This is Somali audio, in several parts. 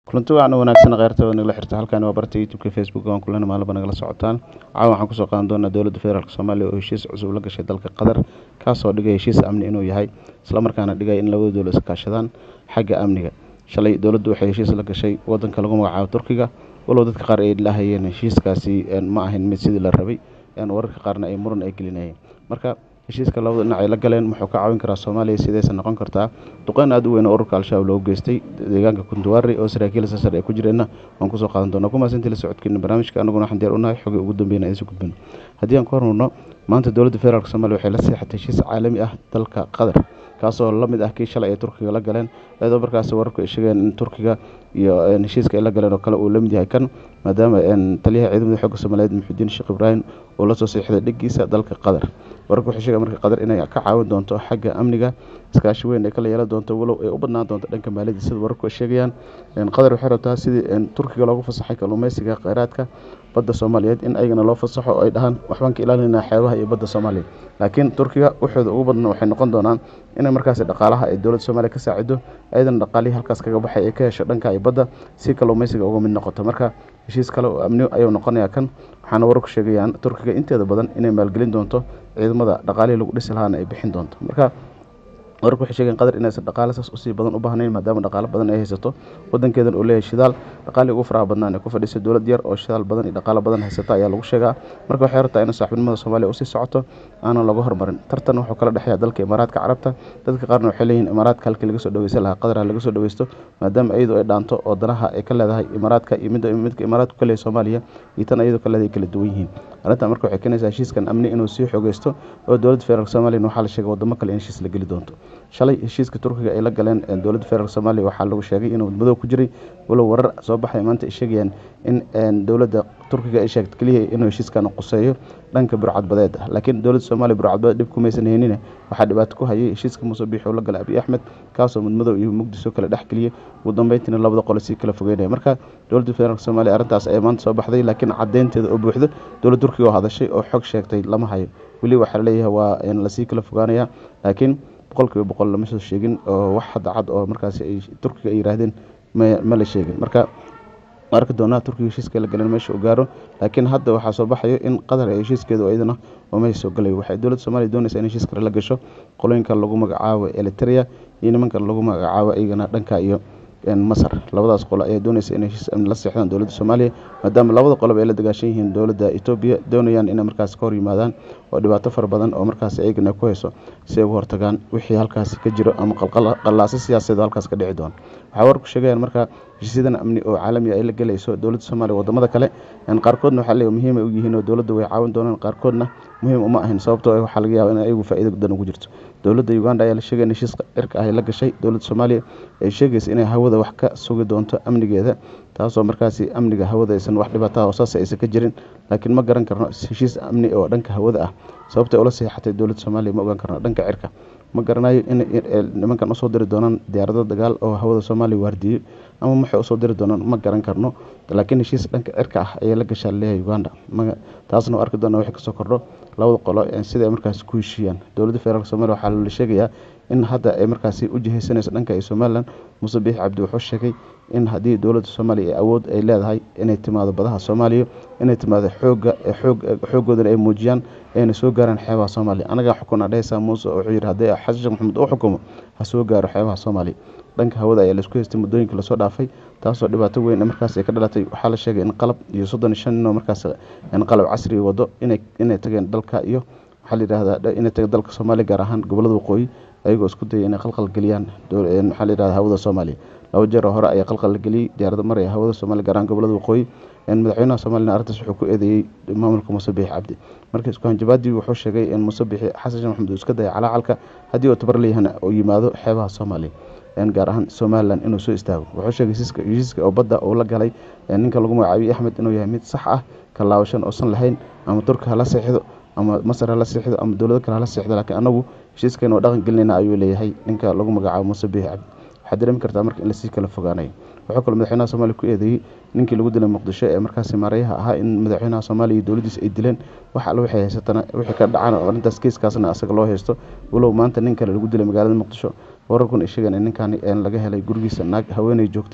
kulanti wacan wanaagsan kheyrta oo nagala xirta halkan waa barta youtube-ka facebook aan kulana maalba nagala socotaan caawa waxaan kusoo qaadan doonaa dowladda federaalk soomaaliya oo heshiis cusub la gashay dalka qatar kaasoo dhigay heshiis amni inuu yahay islamarkaana dhigay in labada dowlad iskaashadaan xagga amniga. Shalay dowladdu waxay heshiis la gashay wadanka lagu magacaabo Turkiga walow dadka qaar ay lahayeen heshiiskaasi ma ahayn mid sidii la rabay wararka qaarna ay muran ay gelinayeen. Marka heshiiska labada dhinac ay la galeen wuxuu ka caawin karaa Soomaaliya sidaysan noqon kartaa duqeyn aad u weyn oo ururka Al-Shabaab loogu geystay deegaanka Kuntuwaari oo saraakiil sare ay ku jireenna waan kusoo qaadan doonaa kuma santii la socodkeena barnaamijka anaguna waxaan diyaar u nahay xogii ugu dambeeyay inaan isu gudbino. Haddii aan ku hormarno maanta dowladda federaalk Soomaaliya waxay la saxiixatay heshiis caalami ah dalka Qatar kaasoo la mid ah kii shalay ay Turkiga la galeen iyadoo markaas wararku ay sheegeen in Turkiga iyo heshiiska ay la galeen oo kale uu la mid yahay kan maadaama taliyaha ciidamada xoogga Soomaaliyeed Muxudiin Sheekh Ibraahim oo la soo saxiixday dhigiisa dalka Qatar. wararku waxay sheegeen marka Qatar inay ka caawin doonto xagga amniga iskaashi weyn ay kala yeelan doonto walow ay u badnaan doonto dhanka maaliyadda sida wararku ay sheegayaan. Qatar waxay rabtaa sidii Turkiga loogu fasaxay kalluumeysiga kheyraadka badda Soomaaliyeed in ayagana loo fasaxo oo ay dhahaan waxbaan ka ilaalinaa xeebaha iyo badda Soomaaliya. Laakiin Turkiga waxooda ugu badan waxay noqon doonaan inay markaas dhaqaalaha ay dowladda Soomaaliya ka saacido ayadana dhaqaalihii halkaas kaga baxay ay ka hesho dhanka ay badda si kalluumeysiga uga mid noqoto. Marka heshiis kale oo amni ayuu noqonayaa kan waxaana wararku sheegayaan Turkiga inteeda badan inay maalgelin doonto ciidamada dhaqaalihii lagu dhisi lahaana ay bixin doonto. Marka wararku waxay sheegeen Qatar inaysan dhaqaale saas u sii badan u baahnayn maadaama dhaqaale badan ay haysato wadankeedan uu leeyahay shidaal dhaqaale ugu faraha badnaan ee ku fadhiisa dowlad yar oo shidaal badan iyo dhaqaale badan haysata ayaa lagu sheegaa. Marka waxay rabtaa in saaxiibnimada Soomaaliya u sii socoto aanan laga hormarin. Tartan wuxuu kala dhexeeyaa dalka Imaaraadka Carabta dadka qaarna waxay leeyihiin Imaaraadka halkii laga soo dhaweysan lahaa Qatar laga soo dhaweysto maadaama iyadu ay dhaanto oo danaha ay ka leedahay Imaaraadka iyo midka Imaaraadku ka leeyahay Soomaaliya iyo tan iyadu ka leedahay kala duwan yihiin. Arrintan marka waxay keenaysaa heshiiskan amni inuu sii xoogeysto oo dowladda federaalk Soomaaliya waxaa la sheegay wadamo kale in heshiis la geli doonto. Shalay heshiiska Turkiga ay la galeen dowladda federaalk Soomaaliya waxaa lagu sheegay inuu madow ku jiray walow warar soo baxay maanta ay sheegayaan in dowladda Turkiga ay sheegtay kaliya inuu heshiiskan quseeyo dhanka burcadbadeed laakiin dowladda Soomaaliya burcadbadeed dib kuma aysan haynin waxaa dhibaato ku hayay heshiiska Muuse Biixi oo la galay Abiy Ahmed kaasoo madow iyo Muqdisho kala dhex galiyay ugu dambeyntiina labada qolo si kala fogeynaya. Marka dowladda federaalk Soomaaliya arrintaas ay maanta soo baxday laakiin cadeynteeda oo buuxda dowladda Turkiga oo hadashay oo xog sheegtay lama hayo weli waxa la leeyahay waa in la sii kala fogaanaya laakiin boqolkiiba boqol lama soo sheegin oo wax hadda cad oo markaas ay Turkiga ay yiraahdeen ma la sheegin. Marka arki doonaa Turkiga heshiiska la galeen meesha uu gaaro laakiin hadda waxaa soo baxayo in Qatar ay heshiiskeedu ayadana oo meesha soo galay waxay dowladda Soomaaliya doonaysaa in heshiis kale la gasho qolooyinka lagu magacaabo Eritrea iyo nimanka lagu magacaabo ayagana dhanka iyo Masar labadaas qolo ayaa doonaysa in heshiis amni la saxiixdaan dowladda Soomaaliya maadaama labada qolob ay la dagaashan yihiin dowladda Itoobiya doonayaan inay markaas ka hor yimaadaan oo dhibaato fara badan oo markaas ayagana ku hayso si ay uga hortagaan wixii halkaas ka jiro ama qalqalaase siyaasadeed oo halkaas ka dhici doona. waxaa warku sheegayaan marka heshiisyadan amni oo caalami ay la galayso dowladda Soomaaliya wadamada kale qaarkoodna waxaa leeyahay muhiim ay u yihiin oo dowladda way caawin doonaan qaarkoodna muhiim uma ahayn sababtoo ah waxaa laga yaabaa in ayagu faa'iido badan ugu jirto. Dowladda Uganda ayaa la sheegay in heshiis cirka ah ay la gashay dowladda Soomaaliya ay sheegayso inay hawada wax ka sugi doonto amnigeeda taasoo markaasi amniga hawada aysan wax dhibaato ah oo saas aysan ka jirin laakiin ma garan karno heshiis amni oo dhanka hawada ah sababtay ula saxiixatay dowladda Soomaaliya ma ogaan karno dhanka cirka ma garanayo in nimankan u soo diri doonaan diyaarado dagaal oo hawada Soomaaliya waardiyo ama maxay u soo diri doonaan ma garan karno laakiin heshiis dhanka cirka ah ayaa la gashaa leeyahay Uganda taasna arki doonaa wixii ka soo kordho labada qolo sida ay markaas ku heshiiyaan. Dowladda federaalk Soomaaliya waxaa la sheegayaa in hadda ay markaasi u jihaysanayso dhanka ay Somaliland Muuse Biixi Cabdi wuxuu sheegay in haddii dowladda Soomaaliya ay awood ay leedahay inay timaado badaha Soomaaliya inay timaado xoogoodan ay muujiyaan ayna soo gaaraan xeebaha Soomaaliya anaga xukun dhaysa Muuse wuxuu yiri haddii Xasan Sheekh Maxamuud uu xukumo ha soo gaaro xeebaha Soomaaliya dhanka hawada ayaa la isku haystay muddooyinka la soo dhaafay taasoo dhibaato weyn markaas ay ka dhalatay waxaa la sheegay in qalab iyo 35 nin oo markaas qalab casri wado inay tageen dalka iyo waxaa la yiraahdaa inay tageen dalka Soomaaliya gaar ahaan gobolada waqooyi ayagoo isku dayay inay qalqal galiyaan waxaa la yiraahdaa hawada Soomaaliya laba jeer hore ayaa qalqal galiyay diyaarado maray hawada Soomaaliya gaar ahaan gobolada waqooyi madaxweynaha Soomaaliya arrintaas wuxuu ku eedeeyay maamulka Muuse Biixi Cabdi markii isku hanjabaadii wuxuu sheegay in Muuse Biixi Xasan Sheekh Maxamuud iska dayay calaalka haddii uu tabar leeyahay oo yimaado xeebaha Soomaaliya gaar ahaan Somaliland inuu soo istaago wuxuu sheegay heshiiska oo badda oo la galay ninka lagu magacaabo Abiy Ahmed inuu yahay mid sax ah ka laawashan oo san lahayn ama Turkiga la saxiixdo ama Masar la saxiixdo ama dowlado kale la saxiixdo laakiin anagu heshiiskan oo dhaqan gelinayna ayuu leeyahay ninka lagu magacaabo Muuse Biixi Cabdi waxaa dareemi kartaa marka in la sii kala fogaanayo. wuxuu kaloo madaxweynaha Soomaaliya ku eedeeyay ninkii lagu dilay Muqdisho ee markaas maarayaha ahaa in madaxweynaha Soomaaliya iyo dowladdiisa ay dileen waxa alla waxay haysatana wixii ka dhacana oo arrintaas kiiskaasna asaga loo haysto walow maanta nin kale lagu dilay magaalada Muqdisho wararkuna ay sheegeen in ninkan laga helay gurigiisa naag haweeney joogtay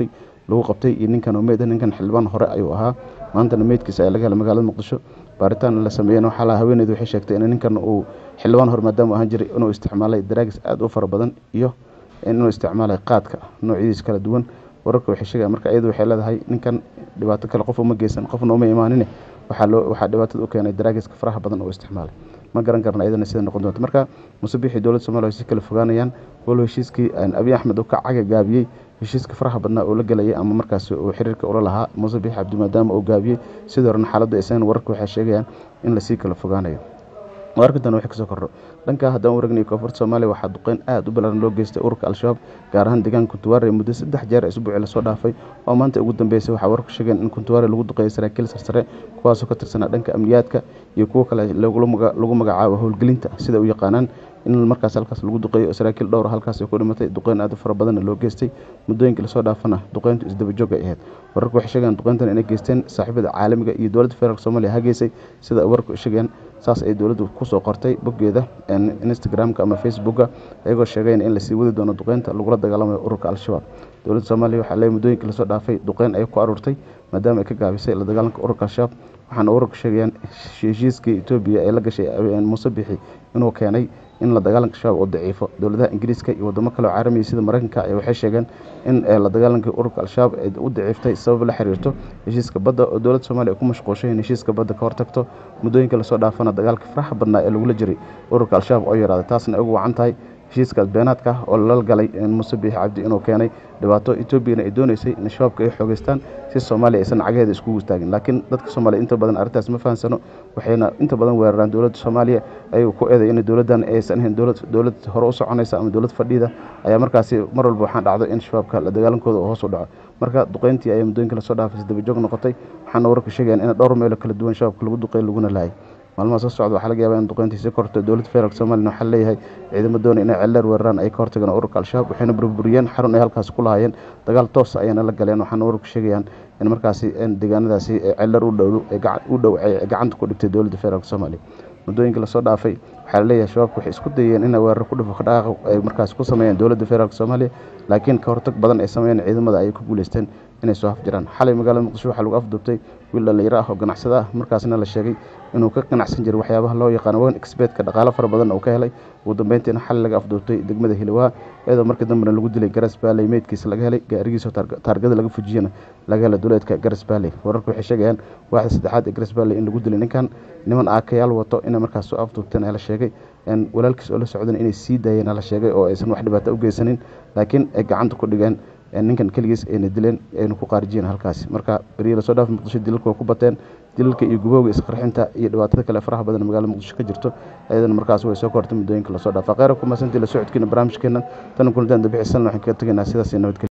lagu qabtay iyo ninkan oo meed ninkan xildhibaan hore ayuu ahaa maantana meedkiisa ay laga helay magaalada Muqdisho baaritaan la sameeyay waxa la haweeneydu waxay sheegtay in ninkan uu xildhibaan hore maadaama ahaan jiray inuu isticmaalay drugs aad u fara badan iyo inuu isticmaalay qaadka noocyadiisa kala duwan wararka waxay sheegayaan marka iyadu waxay leedahay ninkan dhibaato kale qof uma geysan qofna uma imaanin waxa dhibaatada u keenay drugs faraha badan oo isticmaalay ma garan karna iyadana sida noqon doonto marka musabixi dawladda Soomaaliya si kala fogaanayaan wal heshiiskii Abiy Ahmed oo ka caga gaabiyay heshiiska faraha badnaa oo la galay ama markaas uu xiriirka ula lahaa musabixi Cabdi maadaama uu gaabiyay sidoo run xaaladda aysan wararka waxay sheegayaan in la sii kala fogaanayo wararkan waxay kasoo kordho dhanka haddaan waragnay koonfurta Soomaaliya waxaa duqeyn aad u ballaaran loo geystay ururka Al-Shabaab gaar ahaan deegaanka Kuntuwaare muddo 3 jeer isbuucii la soo dhaafay oo maanta ugu dambeysay waxa wararku sheegeen in Kuntuwaare lagu duqeeyay saraakiil sarsare kuwaas oo ka tirsanaa dhanka amniyaadka iyo kuwa kale lagu magacaabo howlgelinta sida u yaqaanaan in markaas halkaas lagu duqeeyo saraakiil dhowr halkaas ay ku dhimatay duqeyn aad u fara badan loo geystay muddooyinkii la soo dhaafana duqeyntu isdaba joog ay ahayd wararku waxay sheegeen duqeyntan inay geysteen saaxiibada caalamiga iyo dawladda federaalka Soomaaliya hageysay sida wararku sheegeen saas ay dawladdu ku soo qortay boggeeda Instagram-ka ama Facebook-ga ayagoo sheegeen in la sii wadi doono duqeynta lagula dagaallamayo ururka Al-Shabaab dawladda Soomaaliya waxa ay muddooyinkii la soo dhaafay duqeyn ay ku aruurtay maadaama ay ka gaabisay la dagaalanka ururka Al-Shabaab waxaana wararku sheegayaan heshiiskii Itoobiya ee la gashay Musabixi inuu keenay in la dagaalanka shabaab oo daciifo dawladaha Ingiriiska iyo wadamo kale oo caalami sida Mareykanka ay waxay sheegeen in la dagaalanka ururka Al-Shabaab ay u daciiftay sabab la xiriirto heshiiska badda oo dawladda Soomaaliya ku mashquulshay in heshiiska badda ka hortagto muddooyinka la soo dhaafana dagaalka faraha badnaa ee lagu jiray ururka Al-Shabaab oo yaraaday taasna ugu wacan tahay heshiiskaas beenaadka oo la galay Musabixi Cabdi inuu keenay dhibaato Itoobiya ay doonaysay in shabaabka ay xoogeystaan si Soomaaliya aysan cagaheeda isku istaagin laakiin dadka Soomaaliya inta badan arrintaas ma fahansano waxayna inta badan weeraraan dawladda Soomaaliya ay ku eeday in dawladdan aysan ahayn dawlad hore u soconaysa ama dawlad fadhida ayaa markaasi mar walba waxaan dhacdo in shabaabka la dagaalankooda hoos u dhaco marka duqeyntii ay muddooyinka la soo dhaafay daba joog noqotay waxaana wararku sheegayaan in dhowr meel kala duwan shabaabka lagu duqeey laguna laayay maalmaha soo socda waxaa laga yaabaa in duqeyntii si korto dawladda federaalka Soomaaliya waxaa leeyahay ciidamada doonaya inay ceelar weeraraan ay ka hortagaan ururka Al-Shabaab waxayna burburiyeen xarun ay halkaas ku lahaayeen dagaal toos ayana la galeen waxaana wararku sheegayaan in markaasi deegaanadaasi ceelar u dhow ay gacanta ku dhigtay dawladda federaalka Soomaaliya muddooyinkii la soo dhaafay waxaa leeyahay shabaabku waxay isku dayeen in weerar ku dhufo dhaqaaq ay markaas ku sameeyeen dawladda federaalka Soomaaliya laakiin ka hortag badan ay sameeyeen ciidamada ay ku guuleysteen inay soo afjiraan xalay magaalada Muqdisho waxaa lagu afduubtay wiil dhalinyaro ah oo ganacsada ah markaasna la sheegay inuu ka ganacsan jiray waxyaabaha loo yaqaan one expert-ka dhaqaale fara badan oo ka helay ugu dambeyntiina xal laga afduubtay degmada Hiilwaa iyadoo markii dambena lagu dilay Garas Valley meedkiisa laga helay gaarigiisa taargada laga fujiyana laga helay duleedka Garas Valley wararku waxay sheegayaan waaxda saddexaad ee Garas Valley in lagu dilay ninkan niman aakayaal wato in markaas soo afduubteen la sheegay in walaalkiis oo la socdan inay sii daayeen la sheegay oo aysan wax dhibaato u geysanin laakiin ay gacanta ku dhigeen ninkan kaligiis ayna dileen ayna ku qaarjiyeen halkaas marka bariye la soo dhaaf Muqdisho dilalka ku bateen dilalka iyo gubowga isqarxinta iyo dhibaatada kale faraha badan magaalada Muqdisho ka jirto ayadana markaas way soo kortay muddooyinka la soo dhaafay qeyr ku maasantii la socodkiina barnaamijkeena tan kulantan dabicisan waxaan ka tagnaa sidaas nabad